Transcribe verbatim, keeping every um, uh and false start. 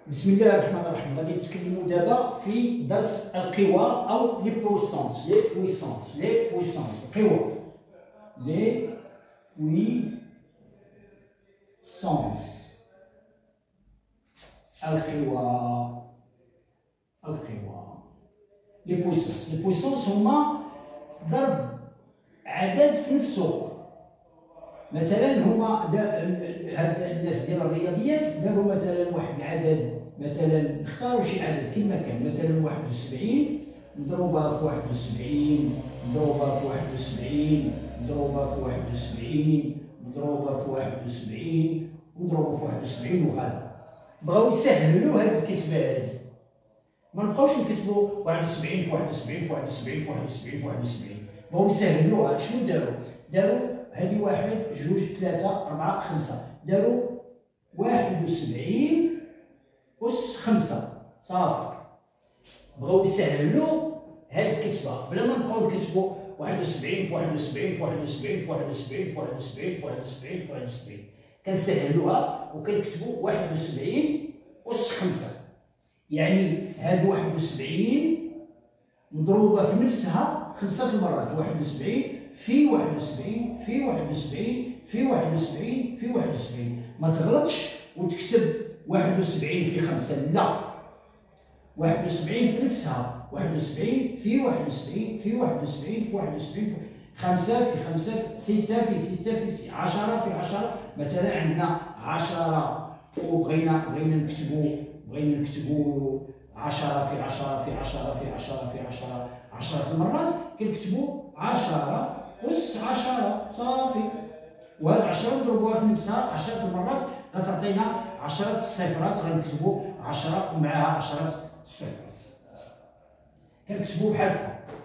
بسم الله الرحمن الرحيم. غادي نتكلموا دابا في درس القوى او لي بويسونس لي بويسونس لي بويسونس القوى لي بويسونس القوى القوى لي بويسونس لي بويسونس هما ضرب عدد في نفسه. مثلا هما هاد الناس ديال الرياضيات داروا مثلا واحد العدد، مثلا اختاروا شي عدد كما كان، مثلا واحد وسبعين مضروبه في واحد وسبعين مضروبه في واحد وسبعين مضروبه في واحد وسبعين مضروبه في واحد وسبعين مضروبه في واحد وسبعين وهذا. بغاو يسهلوا هاد الكتبه هادي، ما نبقاوش نكتبوا واحد وسبعين في واحد وسبعين في واحد وسبعين في واحد وسبعين في واحد وسبعين. بغاو يسهلوها. شنو داروا؟ داروا هادي واحد جوج ثلاثة أربعة خمسة، داروا واحد وسبعين أس خمسة صافي. بغاو يسهلوا هاد الكتبة بلا ما نبقاو نكتبوا واحد وسبعين في واحد وسبعين في واحد وسبعين في واحد وسبعين في واحد وسبعين في واحد وسبعين في واحد وسبعين. كنسهلوها وكنكتبوا واحد وسبعين أس خمسة، يعني هاد واحد وسبعين مضروبة في نفسها خمسة المرات. واحد وسبعين في واحد وسبعين في واحد وسبعين في واحد وسبعين في واحد وسبعين. ما تغلطش وتكتب واحد وسبعين في خمسة، لا، واحد وسبعين في نفسها. واحد وسبعين في واحد وسبعين في واحد وسبعين في واحد وسبعين في خمسة في خمسة في ستة في ستة في ستة، عشرة في عشرة. مثلا عندنا عشرة وبغينا بغينا نكتبو بغينا نكتبو عشرة في عشرة في عشرة في عشرة في عشرة عشرة المرات، كنكتبو عشرة أس عشرة صافي. وهاد عشرة نضربوها في نفسها عشرة المرات غتعطينا عشرة الصفرات، غنكتبو عشرة ومعها عشرة الصفرات. كنكتبو بحال هكا.